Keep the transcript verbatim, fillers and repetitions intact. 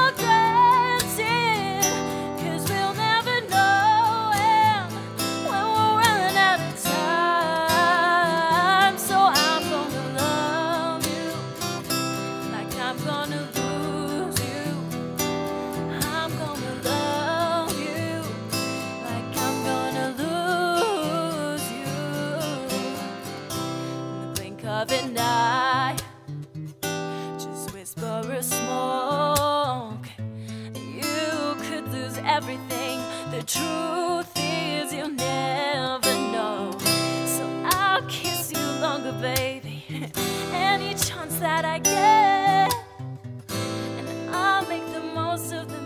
for granted, 'cause we'll never know when, when we'll run out of time. So I'm gonna love you like I'm gonna lose you. I'm gonna love you like I'm gonna lose you. In the blink of an eye, just whisper a smoke. You could lose everything. The truth is you'll never know. So I'll kiss you longer, baby, any chance that I get, and I'll make the most of the